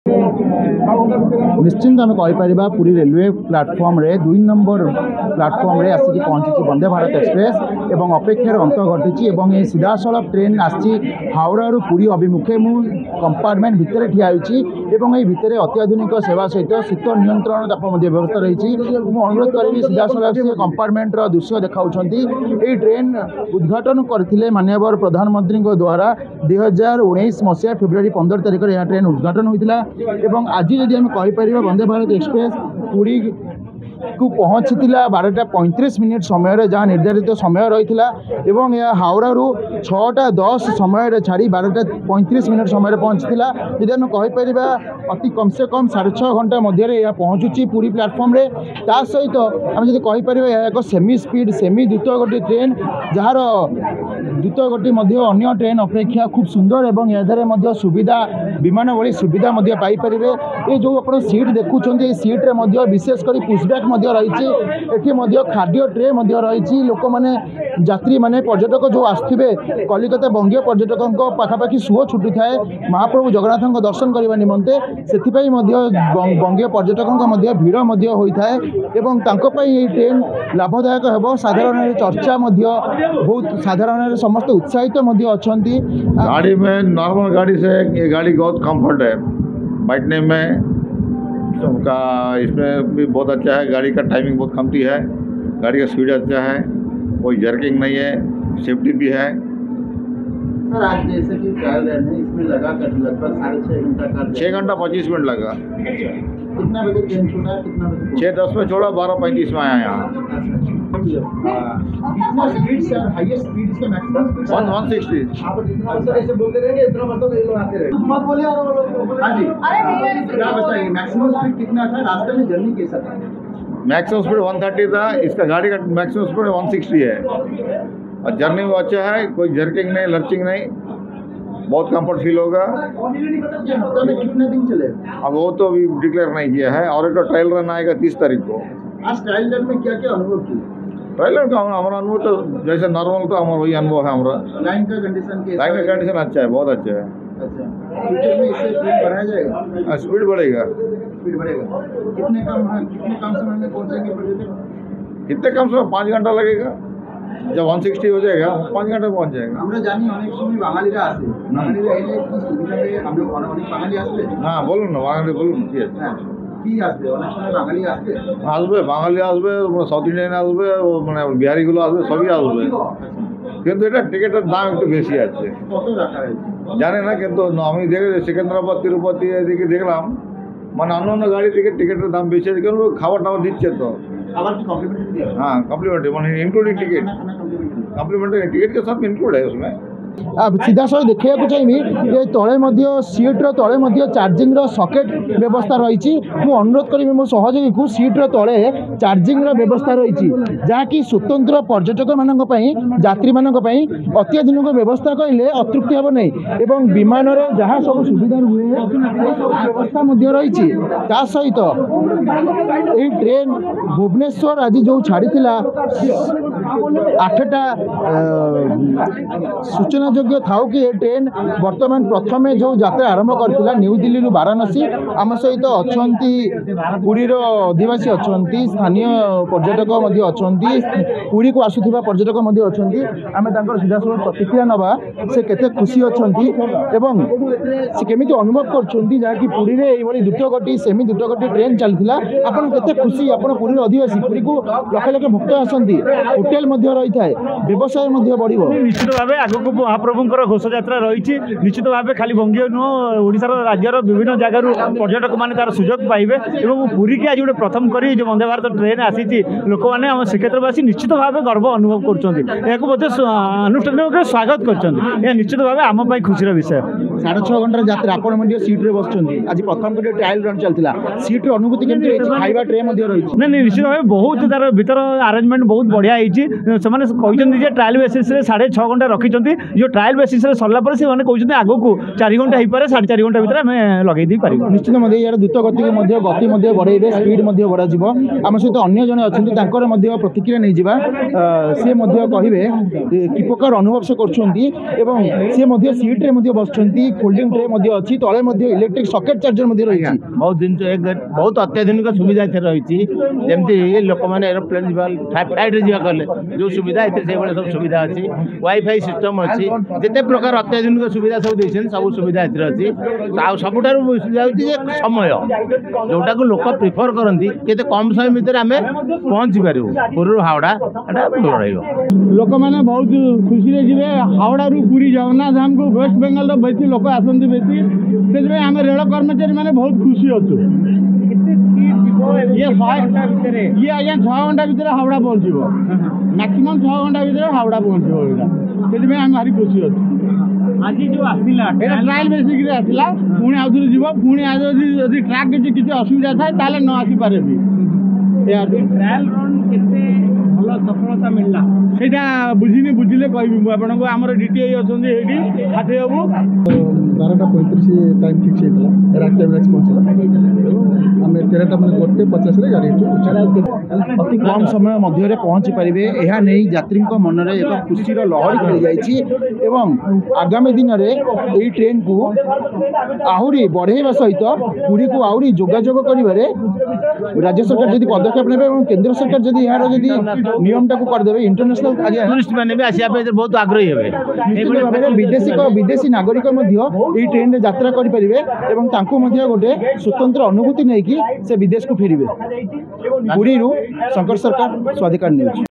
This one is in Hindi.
निश्चिंत आम कहीपर पुरी रेलवे प्लाटफर्म रे 2 नंबर प्लाटफर्म रे आसिक पहुंची वंदे भारत एक्सप्रेस एवं अपेक्षार अंत घटी सीधा सड़क ट्रेन आसी हावड़ा रु पुरी अभिमुखे मु कंपार्टमेंट भितर ठिया होती भितर अत्याधुनिक सेवा सहित शीत नियंत्रण ताप व्यवस्था रही। अनुरोध करी सीधा सड़क से कंपार्टमेंटर दृश्य देखा ट्रेन उद्घाटन करते माननीय प्रधानमंत्री द्वारा 2019 मसीहा फेब्रुआरी 15 तारिख यह ट्रेन उद्घाटन होता आज जदि आम कहीपर वंदे भारत एक्सप्रेस पुरी को पहुँची 12:35 समय जहाँ निर्धारित समय रही है हावड़ा रु 6:10 समय छाड़ी 12:35 समय पहुँची यदि आम कहीपर अति कम से कम 6.5 घंटा मध्य यह पहुँचुची पूरी प्लाटफर्म रे ता सहित आम जब कहीपर यह एक सेमी स्पीड सेमी द्रुत गति ट्रेन जार द्रुत गति अन्य ट्रेन अपेक्षा खूब सुंदर एवं यह सुविधा विमान भली सुविधा पाइपर ये जो आप सीट देखुं सीट्रे विशेषकर पुशबैक रही खाद्य ट्रे रही लोक मैंने यात्री मैंने पर्यटक जो आसुवे कलिकता बंगीय पर्यटकों पाखापाखि सुओ छुटी थाए महाप्रभु जगन्नाथ दर्शन करने निमंते से बंगीय पर्यटकों भीड़ होता है ये ट्रेन लाभदायक हो साधारण चर्चा बहुत साधारण समस्त उत्साहित अच्छा गाड़ी में नॉर्मल गाड़ी से ये गाड़ी बहुत कंफर्ट है बैठने में सबका इसमें भी बहुत अच्छा है। गाड़ी का टाइमिंग बहुत कमती है, गाड़ी का स्पीड अच्छा है, कोई जर्किंग नहीं है, सेफ्टी भी है। सर आज जैसे कि ट्रायल रन है इसमें लगा कर लगभग 6.5 घंटा का 6 घंटा 25 मिनट लगा। कितना बजे ट्रेन छूटा है कितना बजे 6:10 में छोड़ा 12:35 में आया यहाँ। कितना स्पीड से हाईएस्ट स्पीड इसका मैक्सिमम 160। आप जितना ऐसे बोलते रहे इतना मतलब ये लोग आते रहे मत बोलिए और हाँ जी क्या बताइए मैक्सिमम स्पीड कितना था रास्ते में जर्नी कैसा था? मैक्सिमम स्पीड 130 था, इसका गाड़ी का मैक्सिमम स्पीड 160 है और जर्नी वो अच्छा है, कोई जर्किंग नहीं लर्चिंग नहीं, बहुत कंफर्ट फील होगा। कितने दिन चले? अब वो तो अभी डिक्लेयर नहीं किया है और एक तो ट्रायल रन आएगा 30 तारीख को। आज ट्रायल रन में क्या क्या अनुभव किए? ट्रायल रन का हमारा अनुभव तो जैसे नॉर्मल तो हमारा वही अनुभव है हमारा। लाइन का कंडीशन अच्छा है, बहुत अच्छा है। अच्छा फ्यूचर में इससे स्पीड बढ़ाया जाएगा? स्पीड बढ़ेगा। कितने कम समय में पहुंचेंगे पर्यटक? कितने कम समय 5 घंटा लगेगा। जब 160 हो जाएगा 5 घंटे पहुंच जाएगा। আমরা জানি অনেক সময় বাঙালিরা আসে বাঙালিরা এলে কি সুবিধাতে আমরা অনেক বাঙালি আসবে হ্যাঁ বলুন না বাঙালি বলুন কি আছে হ্যাঁ কি আসবে অনেক সময় বাঙালি আসবে বাঙালি আসবে সাউথ ইন্ডিয়ান আসবে মানে বিহারিগুলো আসবে সবই আসবে কিন্তু এটা টিকিটের দাম একটু বেশি আছে। কত রাখা হয়েছে জানি না কিন্তু আমি দেখে সেকেন্দ্রাবাদ তিরুপতি এদিকে দেখলাম মানে অন্য গাড়ি থেকে টিকিটের দাম বেশি আছে কিন্তু খাবার টাবার দিচ্ছে তো আবার কি কমপ্লিমেন্টারি दिया? हाँ कम्प्लीमेंट्री मैंने इंक्लूडिंग टिकट कम्प्लीमेंट्री टिकट के साथ इंक्लूड है उसमें। सीधा सही देखा चाहिए ये तले सीट्र तले चार्जिंग सकेट व्यवस्था रही अनुरोध करी मो सहयोगी को सीट्र तले चार्जिंग व्यवस्था रही जहाँकि स्वतंत्र पर्यटक मानी यात्री मानी अत्याधुनिक व्यवस्था कहले अतृप्ति हे नहीं एवं विमान जहाँ सब सुविधा हुए व्यवस्था रही सहित ये ट्रेन भुवनेश्वर आज जो छाड़ी 8टा सूचना योग्य था कि ये ट्रेन वर्तमान प्रथम जो यात्रा आरंभ करथिला न्यू दिल्ली रु वाराणसी आम सहित अच्छा पुरीर आदिवासी अच्छा स्थानीय पर्यटक अच्छा पुरी को आसुवा पर्यटक आम सीधा सब प्रतिक्रिया नवा से केते खुशी अच्छा से केमी अनुभव कर पुरी में ये द्रुत गति सेमी द्रुत गति ट्रेन चलता आपन केते खुशी आपन पुरी आदिवासी पुरी को लक्ष लक्ष भक्त आसती होटेल रही है व्यवसाय बढ़ निश्चित भाव आगक महाप्रभुंर घोष यात्रा रही निश्चित भाव खाली बंगीय नुह ओडिशार राज्यर विभिन्न जगार पर्यटक मैंने तार सुजोग पाइबे और पुरी की आज गोटे प्रथम करी जो वंदे भारत ट्रेन आसी लोक मैंने आम श्रीक्षेत्रवासी निश्चित भाव गर्व अनुभव करुनुष्ठानिक स्वागत कर निश्चित भाव आम खुशी विषय 6.5 घंटा यात्रा आपण सीट्रे बस आज प्रथम करी ट्रायल रन चलता सीट्र अनुभूति केमती खाଇବା ट्रे रही नहीं निश्चित भाव बहुत तार भीतर आरेंजमेंट बहुत बढ़िया से ट्रायल बेसिस 6.5 घंटा रखी जो ट्रायल बेसिस सरला से कहते आग को 4 घंटा हो पारे 4.5 घंटा भितर आम लगे दी पार निश्चित यार द्रुत गति बढ़े स्पीड बढ़ा आम सहित अन्य जन अच्छा प्रतिक्रिया नहीं जावा सी कहे कि प्रकार अनुभव से कर सीट्रे बस फोल्डिंग ट्रे अच्छी तले इलेक्ट्रिक सकेट चार्जर रही बहुत दिन बहुत अत्याधुनिक सुविधा रही जमी लोक मैंने एरोप्लेन फ्लाइट रे गले जो सुविधा सब सुविधा अच्छी वाईफाई सिस्टम अच्छी जिते प्रकार अत्याधुनिक सुविधा सब सब सुविधा अच्छी सबुठ समय जोटा को लोक प्रिफर करती केते कम समय भितर आम पहुँची पारू पुरी हावड़ा लोक मैंने बहुत खुशी जी हावड़ा रू पुरी जगन्नाथ धाम को वेस्ट बेंगल बेसी लोक आसती बेसी से आम रेल कर्मचारी मैंने बहुत खुशी अच्छु ये आज्ञा 6 घंटा भितर हावड़ा पहुँचो मैक्सिमम 6 घंटा भितर हावड़ा पहुँचो से आम भारी खुशी अच्छु आज जो आसला ट्रायल बेसिक आसला पुणी आउथरे जीव पुणी यदि ट्रैक किसी असुविधा थाए ताले न आसी पारे भी ट्रायल रन केते भल सफलता मिलला सेटा बुझिनी बुझिले कहबी आपनको हमर डीटीआई अछन एडी हाथे बाबू 12:35 टाइम फिक्स होता रात टाइम पहुँचला आम 13:50 गाड़ी अति कम समय मध्य पहुँची पारे यह नहीं यात्री मन में एक खुशी लहरी खेली जाइए आगामी दिन में ट्रेन को आहरी बढ़ेवा सहित पुरी को आहरी जोगाजोग कर राज्य सरकार जब पदक्षेप ने केंद्र सरकार जब यार नियम टाक करदे इंटरनेशनल टूरिस्ट मैंने भी आसिया बहुत आग्रही हे विदेशी नागरिक ट्रेन में यात्रा करेंगे गोटे स्वतंत्र अनुभूति नहीं कि से विदेश को फेरवे पुरी शंकर सरकार स्वाधिकार न्यूज।